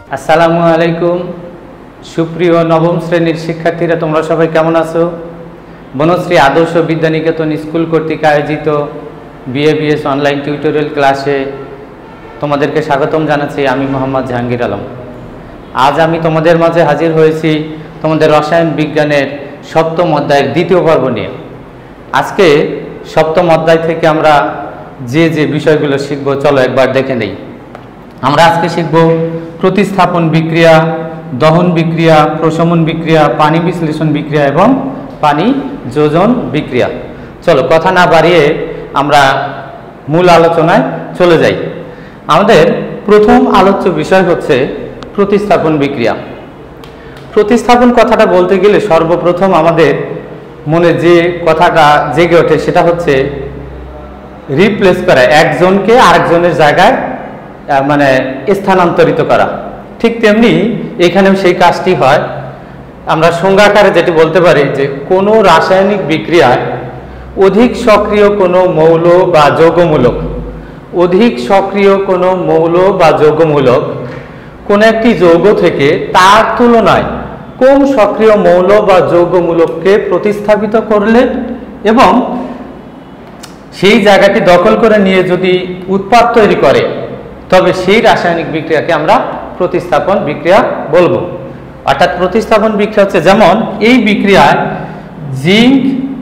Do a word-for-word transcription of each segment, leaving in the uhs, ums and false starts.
আসসালামু আলাইকুম সুপ্রিয় নবম শ্রেণীর শিক্ষার্থীরা, তোমরা সবাই কেমন আছো? বনশ্রী আদর্শ বিদ্যানিকেতন স্কুল কর্তৃক আয়োজিত বিএবিএস অনলাইন টিউটোরিয়াল ক্লাসে তোমাদেরকে স্বাগতম জানাচ্ছি। আমি মোহাম্মদ জাহাঙ্গীর আলম। আজ আমি তোমাদের মাঝে হাজির হয়েছি তোমাদের রসায়ন বিজ্ঞানের সপ্তম অধ্যায়ের দ্বিতীয় পর্ব নিয়ে। আজকে সপ্তম অধ্যায় থেকে আমরা যে যে বিষয়গুলো শিখব, চলো একবার দেখে নেই। আমরা আজকে শিখব প্রতিস্থাপন বিক্রিয়া, দহন বিক্রিয়া, প্রশমন বিক্রিয়া, পানি বিশ্লেষণ বিক্রিয়া এবং পানি যোজন বিক্রিয়া। চলো কথা না বাড়িয়ে আমরা মূল আলোচনায় চলে যাই। আমাদের প্রথম আলোচ্য বিষয় হচ্ছে প্রতিস্থাপন বিক্রিয়া। প্রতিস্থাপন কথাটা বলতে গেলে সর্বপ্রথম আমাদের মনে যে কথাটা জেগে ওঠে সেটা হচ্ছে রিপ্লেস করা, একজনকে আরেকজনের জায়গায় মানে স্থানান্তরিত করা। ঠিক তেমনি এখানেও সেই কাজটি হয়। আমরা সংজ্ঞাকারে যেটি বলতে পারি যে কোনো রাসায়নিক বিক্রিয়ায় অধিক সক্রিয় কোনো মৌল বা যৌগমূলক অধিক সক্রিয় কোনো মৌল বা যৌগমূলক কোনো একটি যৌগ থেকে তার তুলনায় কম সক্রিয় মৌল বা যৌগমূলককে প্রতিস্থাপিত করলে এবং সেই জায়গাটি দখল করে নিয়ে যদি উৎপাদ তৈরি করে, তবে সেই রাসায়নিক বিক্রিয়াকে আমরা প্রতিস্থাপন বিক্রিয়া বলবো। অর্থাৎ প্রতিস্থাপন বিক্রিয়া হচ্ছে যেমন এই বিক্রিয়ায় জিঙ্ক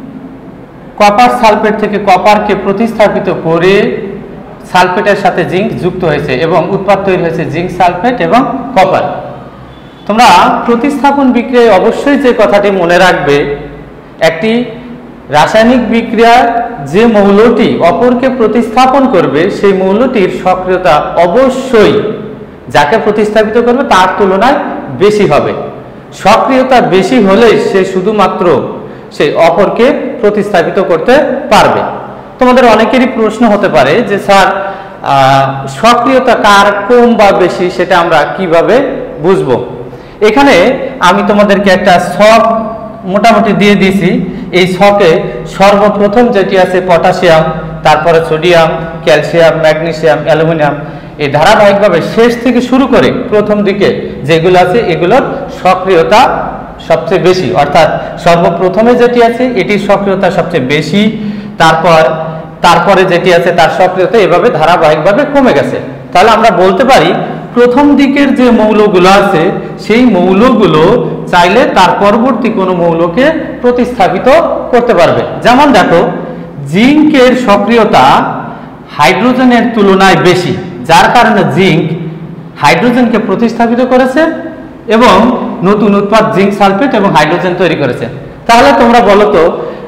কপার সালফেট থেকে কপারকে প্রতিস্থাপিত করে সালফেটের সাথে জিঙ্ক যুক্ত হয়েছে এবং উৎপাদ তৈরি হয়েছে জিঙ্ক সালফেট এবং কপার। তোমরা প্রতিস্থাপন বিক্রিয়ায় অবশ্যই যে কথাটি মনে রাখবে, একটি রাসায়নিক বিক্রিয়ার যে মৌলটি অপরকে প্রতিস্থাপন করবে সেই মৌলটির সক্রিয়তা অবশ্যই যাকে প্রতিস্থাপিত করবে তার তুলনায় বেশি হবে। সক্রিয়তা বেশি হলে সে শুধুমাত্র সে অপরকে প্রতিস্থাপিত করতে পারবে। তোমাদের অনেকেরই প্রশ্ন হতে পারে যে স্যার সক্রিয়তা কার কম বা বেশি সেটা আমরা কিভাবে বুঝবো? এখানে আমি তোমাদেরকে একটা ছক মোটামুটি দিয়ে দিয়েছি। এই ছকে সর্বপ্রথম যেটি আছে পটাশিয়াম, তারপরে সোডিয়াম, ক্যালসিয়াম, ম্যাগনেসিয়াম, অ্যালুমিনিয়াম, এই ধারাবাহিকভাবে শেষ থেকে শুরু করে প্রথম দিকে যেগুলো আছে এগুলোর সক্রিয়তা সবচেয়ে বেশি। অর্থাৎ সর্বপ্রথমে যেটি আছে এটির সক্রিয়তা সবচেয়ে বেশি, তারপর তারপরে যেটি আছে তার সক্রিয়তা এভাবে ধারাবাহিকভাবে কমে গেছে। তাহলে আমরা বলতে পারি প্রথম দিকের যে মৌলগুলো আছে সেই মৌলগুলো চাইলে তার পরবর্তী কোনো মৌলকে প্রতিস্থাপিত করতে পারবে। যেমন দেখো, জিঙ্কের সক্রিয়তা হাইড্রোজেনের তুলনায় বেশি, যার কারণে জিঙ্ক হাইড্রোজেনকে প্রতিস্থাপিত করেছে এবং নতুন উৎপাদ জিঙ্ক সালফেট এবং হাইড্রোজেন তৈরি করেছে। তাহলে তোমরা বলো তো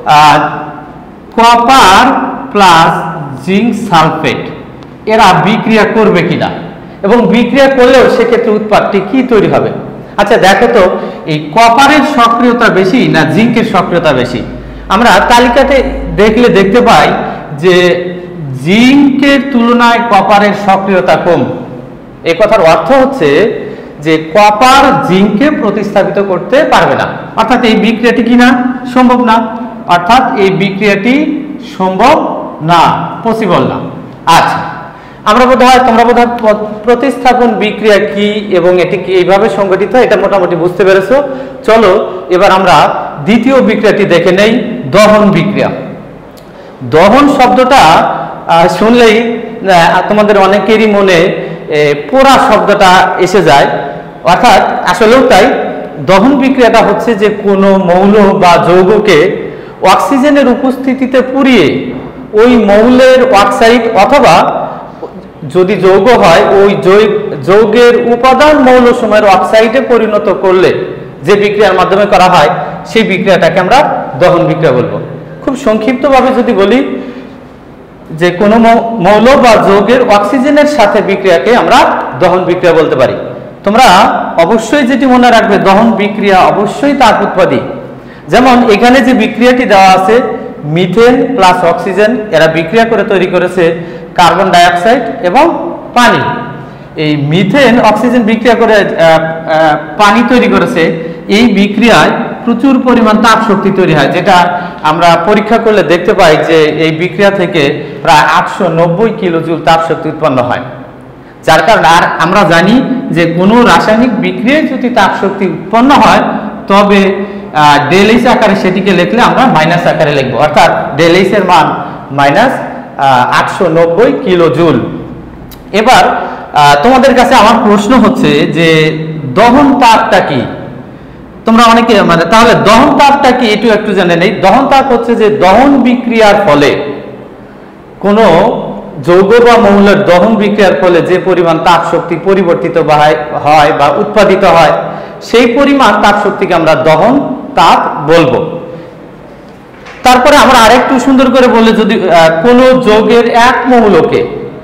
কপার প্লাস জিঙ্ক সালফেট এরা বিক্রিয়া করবে কিনা এবং বিক্রিয়া করলেও সেক্ষেত্রে উৎপাদটি কি তৈরি হবে? আচ্ছা দেখো তো, এই কপারের সক্রিয়তা বেশি না জিঙ্কের সক্রিয়তা বেশি? আমরা তালিকাতে দেখলে দেখতে পাই যে জিঙ্কের তুলনায় কপারের সক্রিয়তা কম। এই কথার অর্থ হচ্ছে যে কপার জিঙ্ককে প্রতিস্থাপিত করতে পারবে না, অর্থাৎ এই বিক্রিয়াটি কি না সম্ভব না, অর্থাৎ এই বিক্রিয়াটি সম্ভব না, পসিবল না। আচ্ছা, আমরা বোধহয় তোমরা বোধহয় প্রতিস্থাপন বিক্রিয়া কি এবং এটি কি এইভাবে সংগঠিত এটা মোটামুটি বুঝতে পেরেছো। চলো এবার আমরা দ্বিতীয় বিক্রিয়াটি দেখে নেই, দহন বিক্রিয়া। দহন শব্দটা শুনলেই তোমাদের অনেকেরই মনে পোড়া শব্দটা এসে যায়, অর্থাৎ আসলেও তাই। দহন বিক্রিয়াটা হচ্ছে যে কোনো মৌল বা যৌগকে অক্সিজেনের উপস্থিতিতে পুড়িয়ে ওই মৌলের অক্সাইড অথবা যদি যৌগ হয় ওই যৌগের উপাদান মৌল সময়ের অক্সাইডে পরিণত করলে যে বিক্রিয়ার মাধ্যমে করা হয় সেই বিক্রিয়াটাকে আমরা দহন বিক্রিয়া বলবো। খুব সংক্ষিপ্তভাবে যদি বলি যে কোনো মৌল বা যৌগের অক্সিজেনের সাথে বিক্রিয়াকে আমরা দহন বিক্রিয়া বলতে পারি। তোমরা অবশ্যই যেটি মনে রাখবে, দহন বিক্রিয়া অবশ্যই তাপোৎপাদী। যেমন এখানে যে বিক্রিয়াটি দেওয়া আছে মিথেন প্লাস অক্সিজেন, এরা বিক্রিয়া করে তৈরি করেছে কার্বন ডাইঅক্সাইড এবং পানি। এই মিথেন অক্সিজেন বিক্রিয়া করে পানি তৈরি করেছে। এই বিক্রিয়ায় প্রচুর পরিমাণ তাপ শক্তি তৈরি হয়, যেটা আমরা পরীক্ষা করলে দেখতে পাই যে এই বিক্রিয়া থেকে প্রায় আটশো নব্বই কিলো জুল তাপ শক্তি উৎপন্ন হয়। যার কারণে আর আমরা জানি যে কোনো রাসায়নিক বিক্রিয়ায় যদি তাপ শক্তি উৎপন্ন হয় তবে ডেল এইচ আকারে সেটিকে লিখলে আমরা মাইনাস আকারে লিখব, অর্থাৎ ডেল এইচ এর মান মাইনাস আটশো নব্বই কিলো জুল। এবার তোমাদের কাছে আমার প্রশ্ন হচ্ছে যে দহন তাপটা কি? তোমরা অনেকে মানে তাহলে দহন তাপটা কি একটু একটু জেনে নেই। দহন তাপ হচ্ছে যে দহন বিক্রিয়ার ফলে কোনো যৌগ বা মৌলের দহন বিক্রিয়ার ফলে যে পরিমাণ তাপ শক্তি পরিবর্তিত হয় বা উৎপাদিত হয় সেই পরিমাণ তাপ শক্তিকে আমরা দহন তাপ বলবো। তারপরে আমরা আরেকটু সুন্দর করে বললে, যদি কোনো যৌগের এক মৌলকে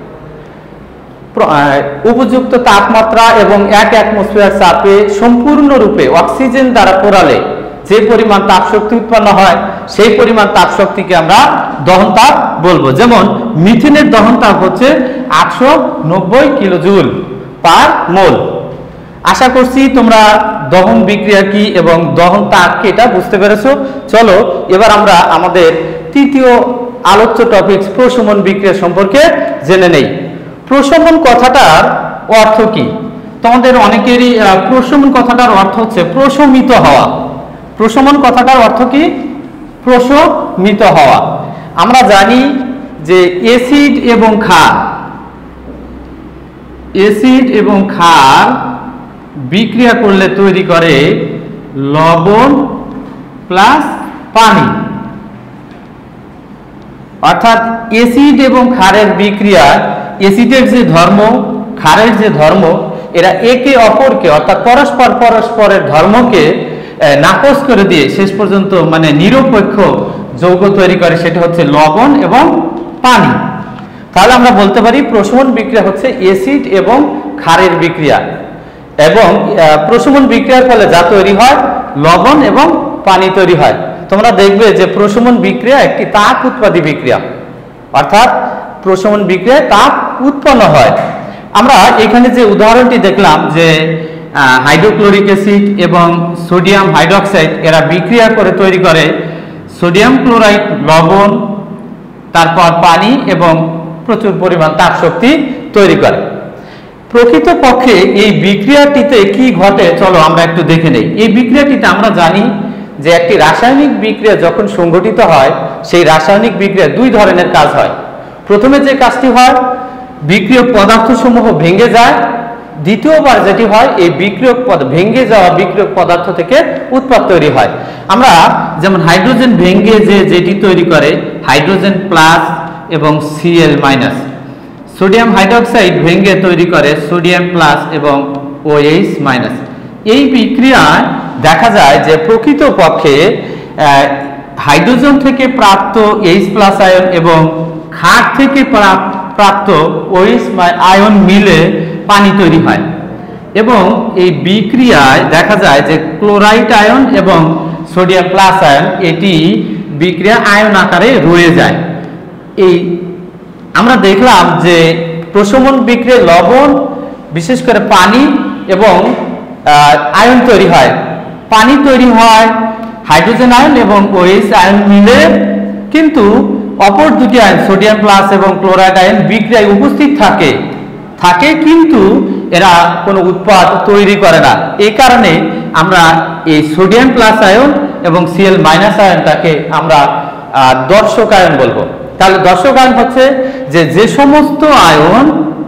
উপযুক্ত তাপমাত্রা এবং এক অ্যাটমসফিয়ার চাপে সম্পূর্ণরূপে অক্সিজেন দ্বারা পোড়ালে যে পরিমাণ তাপ শক্তি উৎপন্ন হয় সেই পরিমাণ তাপ শক্তিকে আমরা দহন তাপ বলবো। যেমন মিথেনের দহন তাপ হচ্ছে আটশো নব্বই কিলো জুল পার মোল। আশা করছি তোমরা দহন বিক্রিয়া কি এবং দহন তাপ কি এটা বুঝতে পেরেছো। চলো এবার আমরা আমাদের তৃতীয় আলোচ্য টপিক প্রশমন বিক্রিয়া সম্পর্কে জেনে নেই। প্রশমন কথাটার অর্থ কি? তোমাদের অনেকেরই প্রশমন কথাটার অর্থ হচ্ছে প্রশমিত হওয়া। প্রশমন কথাটার অর্থ কি? প্রশমিত হওয়া। আমরা জানি যে অ্যাসিড এবং ক্ষার অ্যাসিড এবং ক্ষার বিক্রিয়া করলে তৈরি করে লবণ প্লাস পানি, অর্থাৎ অ্যাসিড এবং ক্ষারের বিক্রিয়া অ্যাসিডের যে ধর্ম ক্ষারের যে ধর্ম এরা একে অপরকে অর্থাৎ পরস্পর পরস্পরের ধর্মকে নাকচ করে দিয়ে শেষ পর্যন্ত মানে নিরপেক্ষ যৌগ তৈরি করে, সেটা হচ্ছে লবণ এবং পানি। তাহলে আমরা বলতে পারি প্রশমন বিক্রিয়া হচ্ছে অ্যাসিড এবং ক্ষারের বিক্রিয়া, এবং প্রশমন বিক্রিয়ার ফলে যা তৈরি হয় লবণ এবং পানি তৈরি হয়। তোমরা দেখবে যে প্রশমন বিক্রিয়া একটি তাপ উৎপাদী বিক্রিয়া, অর্থাৎ প্রশমন বিক্রিয়ায় তাপ উৎপন্ন হয়। আমরা এখানে যে উদাহরণটি দেখলাম যে হাইড্রোক্লোরিক অ্যাসিড এবং সোডিয়াম হাইড্রোক্সাইড এরা বিক্রিয়া করে তৈরি করে সোডিয়াম ক্লোরাইড লবণ, তারপর পানি এবং প্রচুর পরিমাণ তাপ শক্তি তৈরি করে। প্রকৃতপক্ষে এই বিক্রিয়াটিতে কি ঘটে চলো আমরা একটু দেখে নেই। এই বিক্রিয়াটিতে আমরা জানি যে একটি রাসায়নিক বিক্রিয়া যখন সংঘটিত হয় সেই রাসায়নিক বিক্রিয়া দুই ধরনের কাজ হয়। প্রথমে যে কাজটি হয় বিক্রিয়ক পদার্থসমূহ ভেঙে যায়, দ্বিতীয়বার যেটি হয় এই বিক্রিয়ক ভেঙে যাওয়া বিক্রিয়ক পদার্থ থেকে উৎপাদ তৈরি হয়। আমরা যেমন হাইড্রোজেন ভেঙে যে যেটি তৈরি করে হাইড্রোজেন প্লাস এবং সিএল মাইনাস, সোডিয়াম হাইড্রোক্সাইড ভেঙে তৈরি করে সোডিয়াম প্লাস এবং ওএইচ মাইনাস। এই বিক্রিয়ায় দেখা যায় যে প্রকৃতপক্ষে হাইড্রোজেন থেকে প্রাপ্ত এইচ প্লাস আয়ন এবং ক্ষার থেকে প্রাপ্ত ওএইচ আয়ন মিলে পানি তৈরি হয়, এবং এই বিক্রিয়ায় দেখা যায় যে ক্লোরাইড আয়ন এবং সোডিয়াম প্লাস আয়ন এটি বিক্রিয়া আয়ন আকারে রয়ে যায়। এই আমরা দেখলাম যে প্রশমন বিক্রিয়ায় লবণ বিশেষ করে পানি এবং আয়ন তৈরি হয়। পানি তৈরি হয় হাইড্রোজেন আয়ন এবং ওএইচ আয়ন মিলে, কিন্তু অপর দুটি আয়ন সোডিয়াম প্লাস এবং ক্লোরাইড আয়ন বিক্রিয়ায় উপস্থিত থাকে থাকে কিন্তু এরা কোনো উৎপাদ তৈরি করে না। এই কারণে আমরা এই সোডিয়াম প্লাস আয়ন এবং সিএল মাইনাস আয়নটাকে আমরা দর্শক আয়ন বলবো। তাহলে দর্শক আয়ন হচ্ছে যে যে সমস্ত আয়ন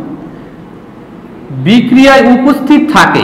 বিক্রিয়ায় উপস্থিত থাকে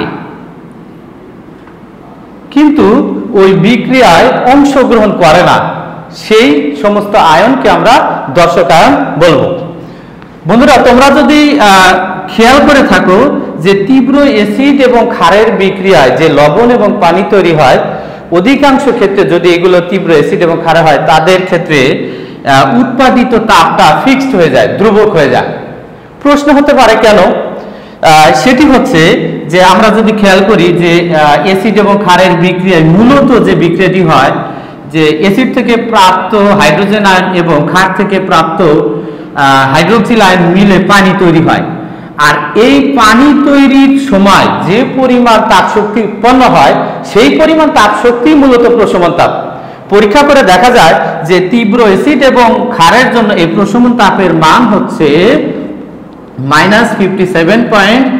কিন্তু ওই বিক্রিয়ায় অংশগ্রহণ করে না, সেই সমস্ত আয়নকে আমরা দর্শক আয়ন বলবো। বন্ধুরা তোমরা যদি খেয়াল করে থাকো যে তীব্র অ্যাসিড এবং ক্ষারের বিক্রিয়ায় যে লবণ এবং পানি তৈরি হয়, অধিকাংশ ক্ষেত্রে যদি এগুলো তীব্র অ্যাসিড এবং ক্ষার হয় তাদের ক্ষেত্রে উৎপাদিত তাপটা ফিক্সড হয়ে যায়, ধ্রুবক হয়ে যায়। প্রশ্ন হতে পারে কেন? সেটি হচ্ছে যে আমরা যদি খেয়াল করি যে অ্যাসিড এবং ক্ষারের বিক্রিয়ায় মূলত যে বিক্রিয়াটি হয় যে অ্যাসিড থেকে প্রাপ্ত হাইড্রোজেন আয়ন এবং ক্ষার থেকে প্রাপ্ত হাইড্রোক্সিল আয়ন মিলে পানি তৈরি হয়। আর এই পানি তৈরির সময় যে পরিমাণ তাপ শক্তি উৎপন্ন হয় সেই পরিমাণ তাপ শক্তি মূলত প্রশমন তাপ। পরীক্ষা করে দেখা যায় যে তীব্র অ্যাসিড এবং ক্ষারের জন্য এই প্রশমন তাপের মান হচ্ছে minus fifty seven point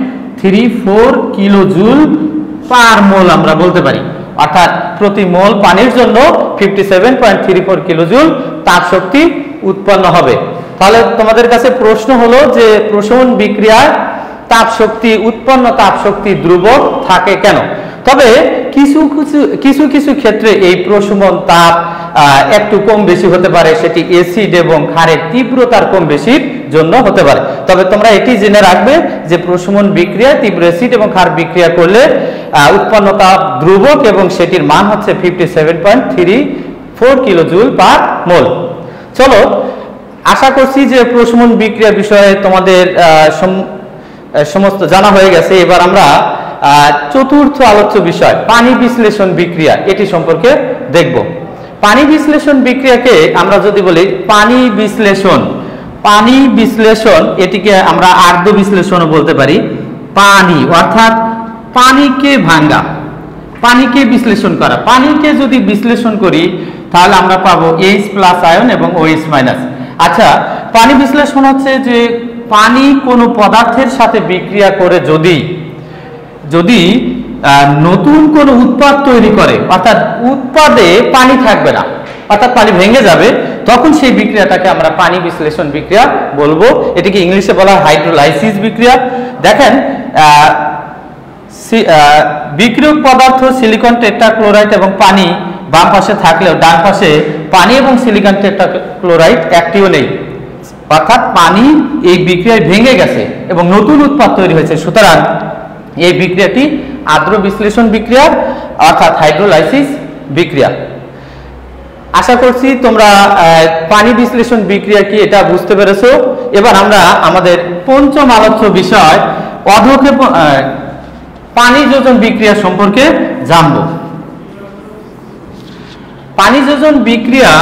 three four kilo joule per mole আমরা বলতে পারি, অর্থাৎ প্রতি মোল পানির জন্য fifty seven point three four kilo joule তাপ শক্তি উৎপন্ন হবে। তাহলে তোমাদের কাছে প্রশ্ন হলো যে প্রশমন বিক্রিয়ায় তাপ শক্তি উৎপন্ন তাপ শক্তি ধ্রুবক থাকে কেন? তবে কিছু কিছু কিছু কিছু ক্ষেত্রে এই প্রশমন তাপ একটু কম বেশি হতে পারে, সেটি অ্যাসিড এবং ক্ষারের তীব্রতার কম বেশির জন্য হতে পারে। তবে তোমরা এটি জেনে রাখবে যে প্রশমন বিক্রিয়া তীব্র অ্যাসিড এবং ক্ষার বিক্রিয়া করলে উৎপন্ন তাপ ধ্রুবক এবং সেটির মান হচ্ছে fifty seven point three four kilo joule per mole. চলো, আশা করছি যে প্রশমন বিক্রিয়া বিষয়ে তোমাদের সমস্ত জানা হয়ে গেছে। এবার আমরা চতুর্থ আলোচ্য বিষয় পানি বিশ্লেষণ বিক্রিয়া এটি সম্পর্কে দেখব। পানি বিশ্লেষণ বিক্রিয়াকে আমরা যদি বলি পানি বিশ্লেষণ, পানি বিশ্লেষণ এটিকে আমরা আর্দ্র বিশ্লেষণও বলতে পারি। পানি অর্থাৎ পানিকে ভাঙা, পানিকে বিশ্লেষণ করা। পানিকে যদি বিশ্লেষণ করি তাহলে আমরা পাবো এইচ প্লাস আয়ন এবং ওএইচ মাইনাস। আচ্ছা, পানি বিশ্লেষণ হচ্ছে যে পানি কোনো পদার্থের সাথে বিক্রিয়া করে যদি যদি নতুন কোনো উৎপাদ তৈরি করে, অর্থাৎ উৎপাদে পানি থাকবে না, অর্থাৎ পানি ভেঙে যাবে, তখন সেই বিক্রিয়াটাকে আমরা পানি বিশ্লেষণ বিক্রিয়া বলবো। এটিকে ইংলিশে বলা হয় হাইড্রোলাইসিস বিক্রিয়া। দেখেন, বিক্রিয়ক পদার্থ সিলিকন টেট্রাক্লোরাইড এবং পানি বাম পাশে থাকলেও ডান পাশে পানি এবং সিলিকন টেট্রাক্লোরাইড একটিও নেই, অর্থাৎ পানি এই বিক্রিয়ায় ভেঙে গেছে এবং নতুন উৎপাদ তৈরি হয়েছে। সুতরাং এই বিক্রিয়াটি আর্দ্র বিশ্লেষণ বিক্রিয়া অর্থাৎ হাইড্রোলাইসিস বিক্রিয়া। আশা করছি তোমরা পানি বিশ্লেষণ বিক্রিয়া কি এটা বুঝতে পেরেছো। এবার আমরা আমাদের পঞ্চম আলোচ্য বিষয় অধঃক্ষেপণ পানি যোজন বিক্রিয়া সম্পর্কে জানব। পানি যোজন বিক্রিয়া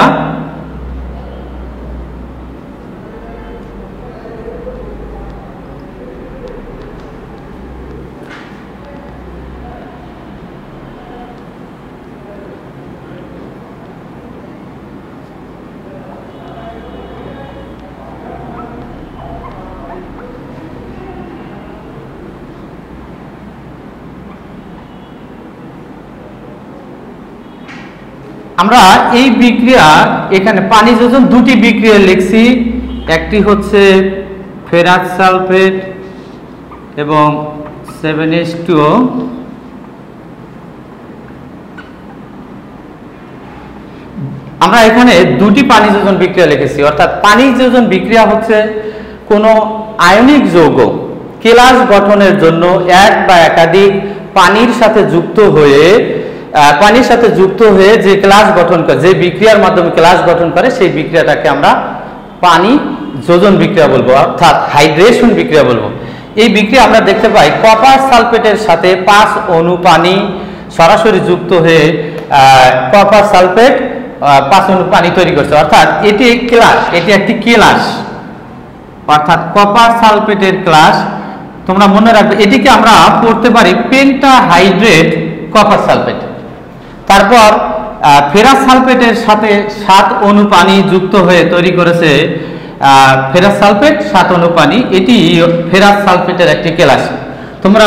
আমরা এই বিক্রিয়া এখানে পানি যোজন দুটি বিক্রিয়া লিখছি, একটি হচ্ছে ফেরাস সালফেট এবং সেভেন এইচ টু ও। আমরা এখানে দুটি পানি যোজন বিক্রিয়া লিখেছি, অর্থাৎ পানি যোজন বিক্রিয়া হচ্ছে কোনো আয়নিক যৌগ কেলাস গঠনের জন্য এক বা একাধিক পানির সাথে যুক্ত হয়ে পানির সাথে যুক্ত হয়ে যে ক্লাস গঠন করে, যে বিক্রিয়ার মাধ্যমে ক্লাস গঠন করে, সেই বিক্রিয়াটাকে আমরা পানি যোজন বিক্রিয়া বলবো, অর্থাৎ হাইড্রেশন বিক্রিয়া বলবো। এই বিক্রিয়া আমরা দেখতে পাই কপার সালফেটের সাথে পাঁচ অণু পানি সরাসরি যুক্ত হয়ে কপার সালফেট পাঁচ অণু পানি তৈরি করছে, অর্থাৎ এটি ক্লাস, এটি একটি ক্লাস, অর্থাৎ কপার সালফেটের ক্লাস। তোমরা মনে রাখবে এটিকে আমরা পড়তে পারি পেন্টাহাইড্রেট কপার সালফেট। তারপর ফেরাস সালফেটের সাথে সাত অণু পানি যুক্ত হয়ে তৈরি করেছে ফেরাস সালফেট সাত অণু পানি, এটি ফেরাস সালফেটের একটি কেলাস। তোমরা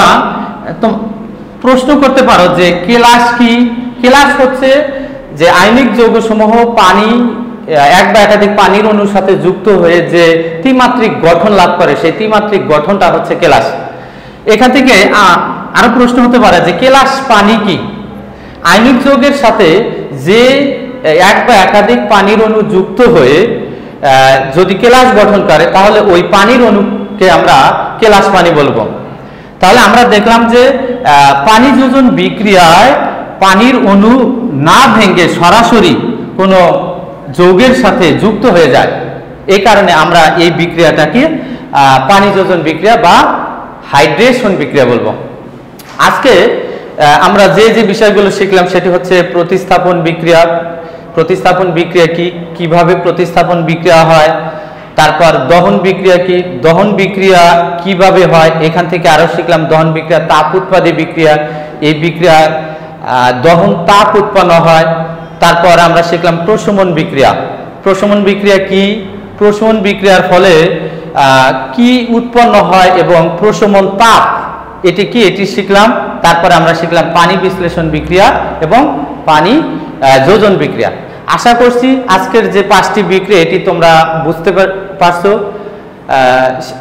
প্রশ্ন করতে পারো যে কেলাস কি? কেলাস হচ্ছে যে আয়নিক যৌগসমূহ পানি এক বা একাধিক পানির অণুর সাথে যুক্ত হয়ে যে ত্রিমাত্রিক গঠন লাভ করে, সেই ত্রিমাত্রিক গঠনটা হচ্ছে কেলাস। এখান থেকে আরো প্রশ্ন হতে পারে যে কেলাস পানি কি? আয়নিক যৌগের সাথে যে এক বা একাধিক পানির অণু যুক্ত হয়ে যদি কেলাস গঠন করে তাহলে ওই পানির অণুকে আমরা কেলাস পানি বলবো। তাহলে আমরা দেখলাম যে পানি যোজন বিক্রিয়ায় পানির অণু না ভেঙে সরাসরি কোনো যৌগের সাথে যুক্ত হয়ে যায়, এই কারণে আমরা এই বিক্রিয়াটাকে পানি যোজন বিক্রিয়া বা হাইড্রেশন বিক্রিয়া বলবো। আজকে আমরা যে যে বিষয়গুলো শিখলাম সেটি হচ্ছে প্রতিস্থাপন বিক্রিয়া। প্রতিস্থাপন বিক্রিয়া কি, কিভাবে প্রতিস্থাপন বিক্রিয়া হয়, তারপর দহন বিক্রিয়া কি, দহন বিক্রিয়া কিভাবে হয়, এখান থেকে আরো শিখলাম দহন বিক্রিয়া তাপ উৎপাদী বিক্রিয়া, এই বিক্রিয়া দহন তাপ উৎপন্ন হয়। তারপর আমরা শিখলাম প্রশমন বিক্রিয়া। প্রশমন বিক্রিয়া কি, প্রশমন বিক্রিয়ার ফলে কি উৎপন্ন হয় এবং প্রশমন তাপ এটি কি এটি শিখলাম। তারপরে আমরা শিখলাম পানি বিশ্লেষণ বিক্রিয়া এবং পানি যোজন বিক্রিয়া। আশা করছি আজকের যে পাঁচটি বিক্রিয়া এটি তোমরা বুঝতে পারছো।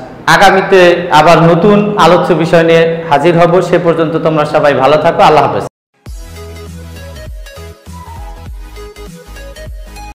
আগামীতে আবার নতুন আলোচ্য বিষয় নিয়ে হাজির হব। সে পর্যন্ত তোমরা সবাই ভালো থাকো। আল্লাহ হাফেজ।